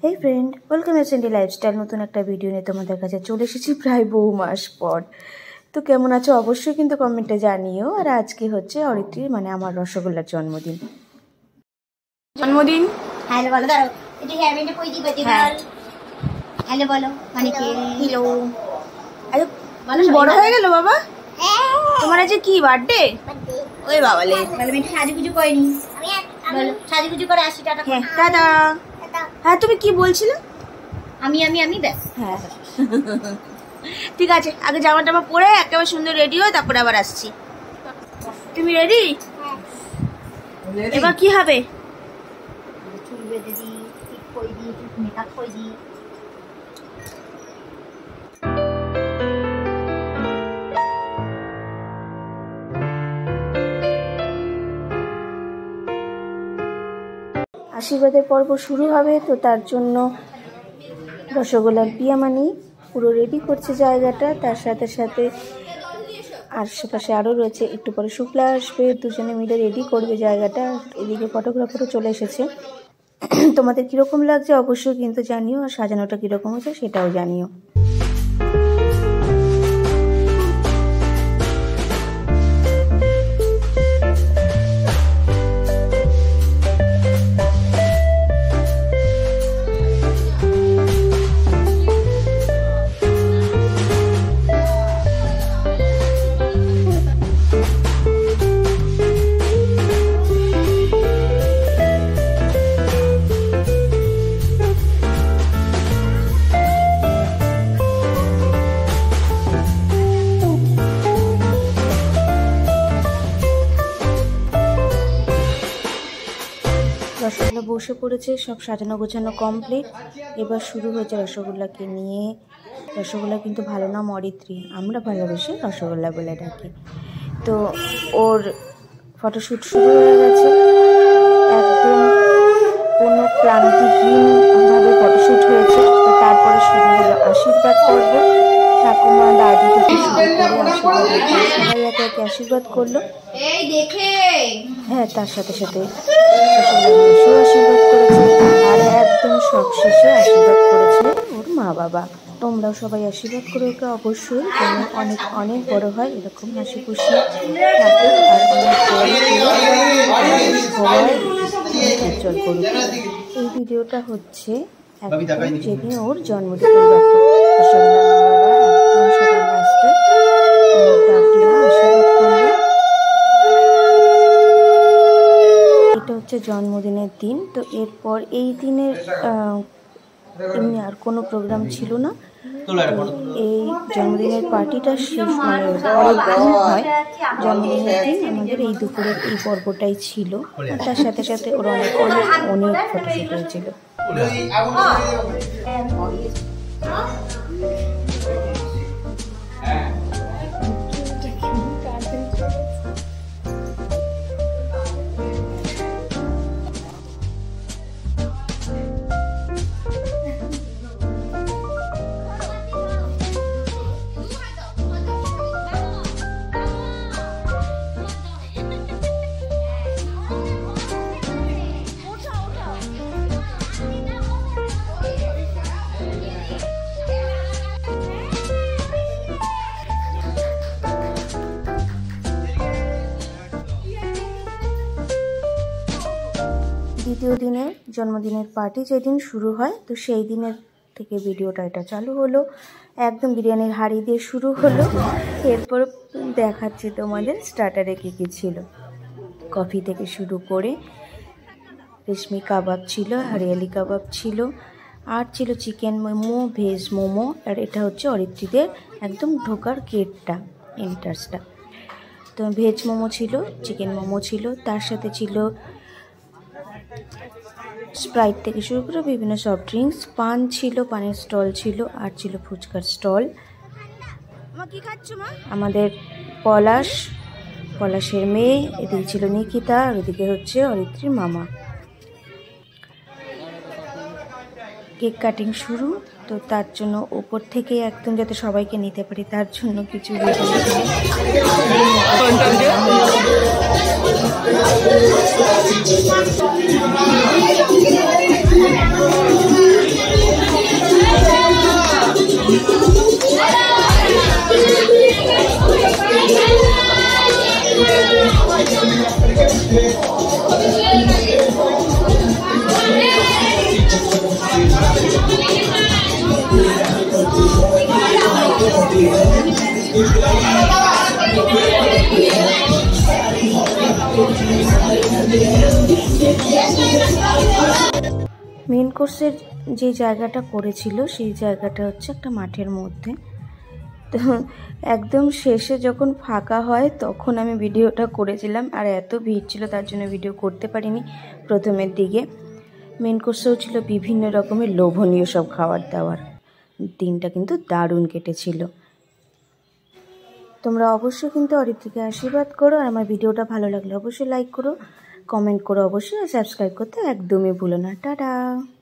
हे friend welcome SND lifestyle नतून एक video निये तोमादेर काछे चले एसेछि प्राय बहु मास पर। तो केमन आछो अवश्यई किन्तु कमेंटे जानिओ। और आजके होच्छे अरित्रीर माने आमार रसगोल्लार जन्मदिन। जन्मदिन हेलो बोलो दाঁড়াও এটা হেয়ারব্যান্ডে কই দিবা দিবাল हेलो बोलो মানে কি हेलो আরে মানুষ বড় হয়ে গেল বাবা। তোমার আজ কি বার্থডে? ওই বাবালে তাহলে আমি সাজুগুজু করিনি। আমি বলো সাজুগুজু করে 80 টাকা। হ্যাঁ টাটা। হ্যাঁ তুমি কি বলছিলে? আমি ব্যাস। হ্যাঁ ঠিক আছে আগে জামা টামা পরে একেবারে সুন্দর রেডি হয়ে তারপর আবার আসছি। তুমি রেডি? হ্যাঁ। এবার কি হবে? চুল বেঁধে দিই, টিপ করে দিই, মেকআপ করে দিই। आशीर्वादेर पर्व शुरू होबे तो तार जोन्नो रसगोल्लार पियामानी पुरो रेडी करছে জায়গাটা। তার সাথে সাথে আশেপাশে আরও রয়েছে। একটু পরে শুক্লা আসবে, দুজনে মিলে রেডি করবে জায়গাটা। এদিকে ফটোগ্রাফারও চলে এসেছে। তোমাদের কীরকম লাগছে অবশ্যই কিন্তু জানিও, আর সাজানোটা কীরকম হচ্ছে সেটাও জানিও। रसगोल्ला बसे पड़े सब साजानो गोछानो कमप्लीट। एबार शुरू हो रसगोल्ला के निये। रसगोल्ला किन्तु भालो नाम अरित्री, आमरा भालोबासि रसगोल्ला बोले डाकी। तो ओर फटोशूट शुरू हो गेছে एकदम कोनो क्लांतिहीन भावे फटोशूट হয়েছে। তো তারপরে শুরু হলো আশীর্বাদ পর্ব। ঠাকুমা দাদু থেকে শুরু করে সবাই একে একে আশীর্বাদ করলো। এই দেখে হ্যাঁ তার সাথে সাথে আশীর্বাদ করেছে আর একদম সবশেষে আশীর্বাদ করেছে ওর মা বাবা। তোমরাও সবাই আশীর্বাদ করে ওকে অবশ্যই, অনেক অনেক বড় হয়, এরকম হাসি খুশি থাকে আর অনেক সবাই উজ্জ্বল করুক। এই ভিডিওটা হচ্ছে একদম যেদিন ওর জন্মদিন। এটা হচ্ছে জন্মদিনের দিন। তো এরপর এই দিনের এমনি আর কোনো প্রোগ্রাম ছিল না। এই জন্মদিনের পার্টিটা শেষ মানে পরের দিন হয়। জন্মদিনের দিন আমাদের এই দুপুরের এই পর্বটাই ছিল। তার সাথে সাথে ওরা অনেক অনেক অনেক ফটোশুট হয়েছিল। দ্বিতীয় দিনের জন্মদিনের পার্টি যেদিন শুরু হয় তো সেই দিনের থেকে ভিডিওটা এটা চালু হলো। একদম বিরিয়ানির হাঁড়ি দিয়ে শুরু হলো। এরপর দেখাচ্ছি তোমাদের স্টার্টারে কী কী ছিল। কফি থেকে শুরু করে রেশমি কাবাব ছিল, হরিয়ালি কাবাব ছিল, আর ছিল চিকেন মোমো, ভেজ মোমো। আর এটা হচ্ছে অরিত্রীদের একদম ঢোকার গেটটা, এন্ট্রান্সটা। তো ভেজ মোমো ছিল, চিকেন মোমো ছিল, তার সাথে ছিল স্প্রাইট থেকে শুরু করে বিভিন্ন সফট ড্রিঙ্কস, পান ছিল, পানের স্টল ছিল, আর ছিল ফুচকার স্টল। আমাদের পলাশের মেয়ে, এদিকে ছিল নিকিতা, আর ওদিকে হচ্ছে অরিত্রীর মামা। কেক কাটিং শুরু। তো তার জন্য উপর থেকে একদম যাতে সবাইকে নিতে পারি তার জন্য কিছু ভিডিও মেন কোর্সের যে জায়গাটা করেছিল সেই জায়গাটা হচ্ছে একটা মাঠের মধ্যে। তো একদম শেষে যখন ফাঁকা হয় তখন আমি ভিডিওটা করেছিলাম, আর এত ভিড় ছিল তার জন্য ভিডিও করতে পারিনি প্রথমের দিকে। মেন কোর্সেও ছিল বিভিন্ন রকমের লোভনীয় সব খাবার দাবার। দিনটা কিন্তু দারুণ কেটেছিল। তোমরা অবশ্যই কিন্তু অরিত্রীকে আশীর্বাদ করো, আর আমার ভিডিওটা ভালো লাগলে অবশ্যই লাইক করো, কমেন্ট করো অবশ্যই, আর সাবস্ক্রাইব করতে একদমই ভুলো না। টাটা।